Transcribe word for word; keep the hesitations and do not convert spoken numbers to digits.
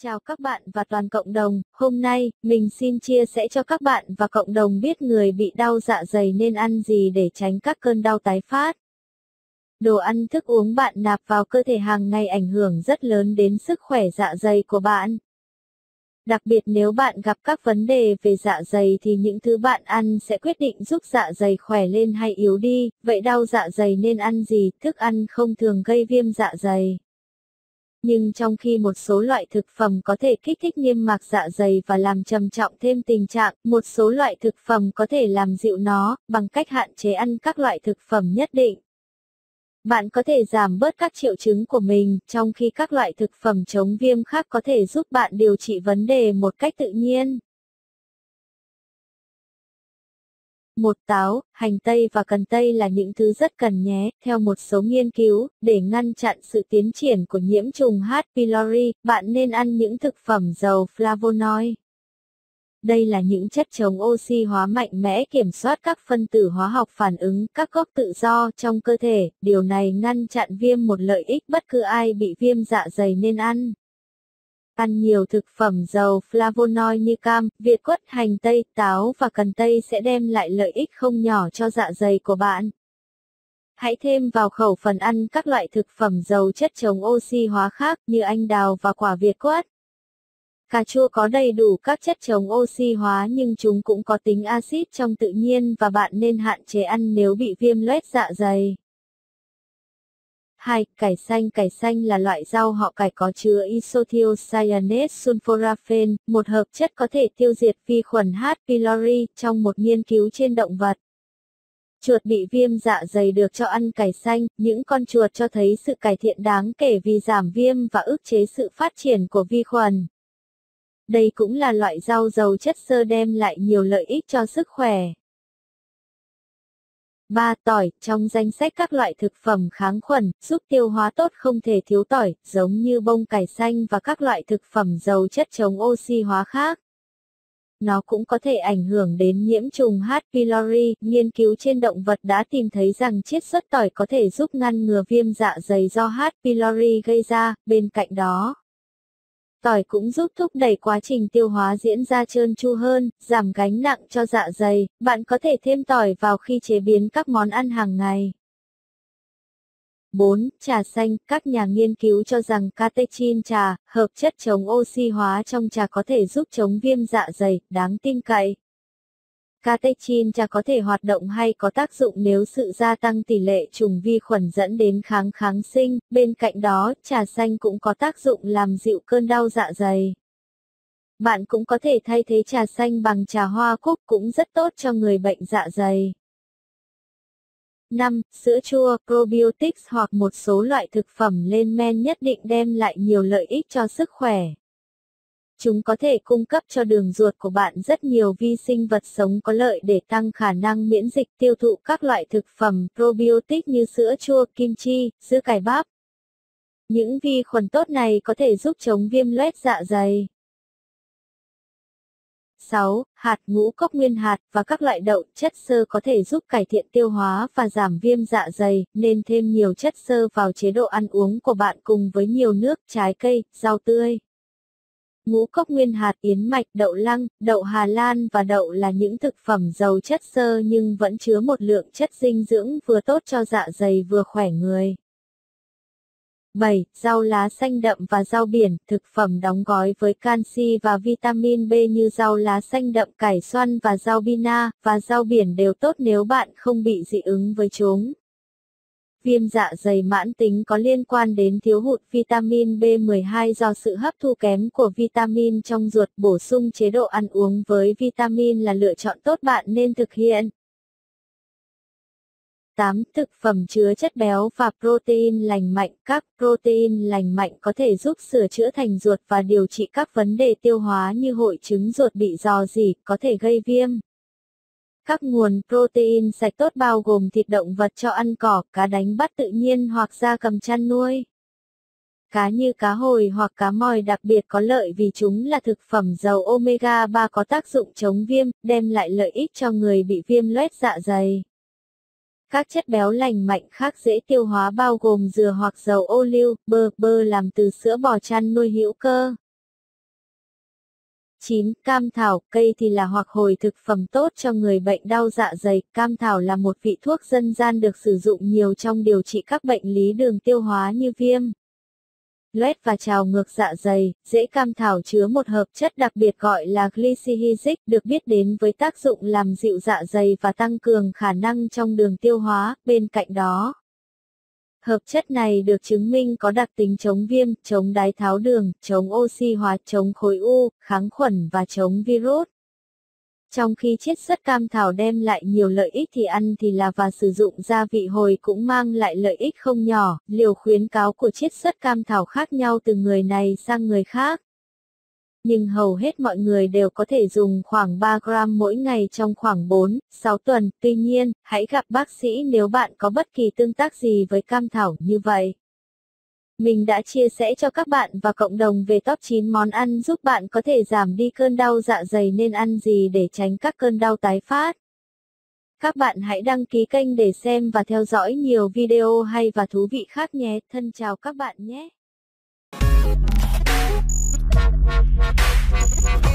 Chào các bạn và toàn cộng đồng, hôm nay, mình xin chia sẻ cho các bạn và cộng đồng biết người bị đau dạ dày nên ăn gì để tránh các cơn đau tái phát. Đồ ăn thức uống bạn nạp vào cơ thể hàng ngày ảnh hưởng rất lớn đến sức khỏe dạ dày của bạn. Đặc biệt nếu bạn gặp các vấn đề về dạ dày thì những thứ bạn ăn sẽ quyết định giúp dạ dày khỏe lên hay yếu đi. Vậy đau dạ dày nên ăn gì? Thức ăn không thường gây viêm dạ dày. Nhưng trong khi một số loại thực phẩm có thể kích thích niêm mạc dạ dày và làm trầm trọng thêm tình trạng, một số loại thực phẩm có thể làm dịu nó, bằng cách hạn chế ăn các loại thực phẩm nhất định. Bạn có thể giảm bớt các triệu chứng của mình, trong khi các loại thực phẩm chống viêm khác có thể giúp bạn điều trị vấn đề một cách tự nhiên. Một táo, hành tây và cần tây là những thứ rất cần nhé. Theo một số nghiên cứu, để ngăn chặn sự tiến triển của nhiễm trùng H. pylori, bạn nên ăn những thực phẩm giàu flavonoid. Đây là những chất chống oxy hóa mạnh mẽ kiểm soát các phân tử hóa học phản ứng các gốc tự do trong cơ thể. Điều này ngăn chặn viêm một lợi ích bất cứ ai bị viêm dạ dày nên ăn. Ăn nhiều thực phẩm giàu flavonoid như cam, việt quất, hành tây, táo và cần tây sẽ đem lại lợi ích không nhỏ cho dạ dày của bạn. Hãy thêm vào khẩu phần ăn các loại thực phẩm giàu chất chống oxy hóa khác như anh đào và quả việt quất. Cà chua có đầy đủ các chất chống oxy hóa nhưng chúng cũng có tính axit trong tự nhiên và bạn nên hạn chế ăn nếu bị viêm loét dạ dày. hai. Cải xanh. Cải xanh là loại rau họ cải có chứa isothiocyanate sulforaphane, một hợp chất có thể tiêu diệt vi khuẩn H. pylori. Trong một nghiên cứu trên động vật, chuột bị viêm dạ dày được cho ăn cải xanh. Những con chuột cho thấy sự cải thiện đáng kể vì giảm viêm và ức chế sự phát triển của vi khuẩn. Đây cũng là loại rau giàu chất xơ đem lại nhiều lợi ích cho sức khỏe. ba. Tỏi. Trong danh sách các loại thực phẩm kháng khuẩn, giúp tiêu hóa tốt không thể thiếu tỏi, giống như bông cải xanh và các loại thực phẩm giàu chất chống oxy hóa khác. Nó cũng có thể ảnh hưởng đến nhiễm trùng H. pylori. Nghiên cứu trên động vật đã tìm thấy rằng chiết xuất tỏi có thể giúp ngăn ngừa viêm dạ dày do H. pylori gây ra. Bên cạnh đó, tỏi cũng giúp thúc đẩy quá trình tiêu hóa diễn ra trơn tru hơn, giảm gánh nặng cho dạ dày. Bạn có thể thêm tỏi vào khi chế biến các món ăn hàng ngày. bốn. Trà xanh. Các nhà nghiên cứu cho rằng catechin trà, hợp chất chống oxy hóa trong trà có thể giúp chống viêm dạ dày, đáng tin cậy. Catechin trà có thể hoạt động hay có tác dụng nếu sự gia tăng tỷ lệ trùng vi khuẩn dẫn đến kháng kháng sinh. Bên cạnh đó, trà xanh cũng có tác dụng làm dịu cơn đau dạ dày. Bạn cũng có thể thay thế trà xanh bằng trà hoa cúc cũng rất tốt cho người bệnh dạ dày. năm. Sữa chua, probiotics hoặc một số loại thực phẩm lên men nhất định đem lại nhiều lợi ích cho sức khỏe. Chúng có thể cung cấp cho đường ruột của bạn rất nhiều vi sinh vật sống có lợi để tăng khả năng miễn dịch. Tiêu thụ các loại thực phẩm probiotic như sữa chua, kim chi, sữa cải bắp. Những vi khuẩn tốt này có thể giúp chống viêm loét dạ dày. sáu. Hạt ngũ cốc nguyên hạt và các loại đậu. Chất xơ có thể giúp cải thiện tiêu hóa và giảm viêm dạ dày, nên thêm nhiều chất xơ vào chế độ ăn uống của bạn cùng với nhiều nước, trái cây, rau tươi. Ngũ cốc nguyên hạt, yến mạch, đậu lăng, đậu Hà Lan và đậu là những thực phẩm giàu chất xơ nhưng vẫn chứa một lượng chất dinh dưỡng vừa tốt cho dạ dày vừa khỏe người. bảy. Rau lá xanh đậm và rau biển, thực phẩm đóng gói với canxi và vitamin B như rau lá xanh đậm, cải xoăn và rau bina, và rau biển đều tốt nếu bạn không bị dị ứng với chúng. Viêm dạ dày mãn tính có liên quan đến thiếu hụt vitamin B mười hai do sự hấp thu kém của vitamin trong ruột. Bổ sung chế độ ăn uống với vitamin là lựa chọn tốt bạn nên thực hiện. tám. Thực phẩm chứa chất béo và protein lành mạnh. Các protein lành mạnh có thể giúp sửa chữa thành ruột và điều trị các vấn đề tiêu hóa như hội chứng ruột bị rò rỉ, có thể gây viêm. Các nguồn protein sạch tốt bao gồm thịt động vật cho ăn cỏ, cá đánh bắt tự nhiên hoặc gia cầm chăn nuôi. Cá như cá hồi hoặc cá mòi đặc biệt có lợi vì chúng là thực phẩm giàu omega ba có tác dụng chống viêm, đem lại lợi ích cho người bị viêm loét dạ dày. Các chất béo lành mạnh khác dễ tiêu hóa bao gồm dừa hoặc dầu ô liu, bơ, bơ làm từ sữa bò chăn nuôi hữu cơ. chín. Cam thảo, cây thì là hoặc hồi thực phẩm tốt cho người bệnh đau dạ dày. Cam thảo là một vị thuốc dân gian được sử dụng nhiều trong điều trị các bệnh lý đường tiêu hóa như viêm, loét và trào ngược dạ dày. Rễ cam thảo chứa một hợp chất đặc biệt gọi là glycyrrhizic, được biết đến với tác dụng làm dịu dạ dày và tăng cường khả năng trong đường tiêu hóa. Bên cạnh đó, hợp chất này được chứng minh có đặc tính chống viêm, chống đái tháo đường, chống oxy hóa, chống khối u, kháng khuẩn và chống virus. Trong khi chiết xuất cam thảo đem lại nhiều lợi ích thì ăn thì là và sử dụng gia vị hồi cũng mang lại lợi ích không nhỏ. Liều khuyến cáo của chiết xuất cam thảo khác nhau từ người này sang người khác, nhưng hầu hết mọi người đều có thể dùng khoảng ba gram mỗi ngày trong khoảng bốn đến sáu tuần. Tuy nhiên, hãy gặp bác sĩ nếu bạn có bất kỳ tương tác gì với cam thảo như vậy. Mình đã chia sẻ cho các bạn và cộng đồng về top chín món ăn giúp bạn có thể giảm đi cơn đau dạ dày nên ăn gì để tránh các cơn đau tái phát. Các bạn hãy đăng ký kênh để xem và theo dõi nhiều video hay và thú vị khác nhé. Thân chào các bạn nhé.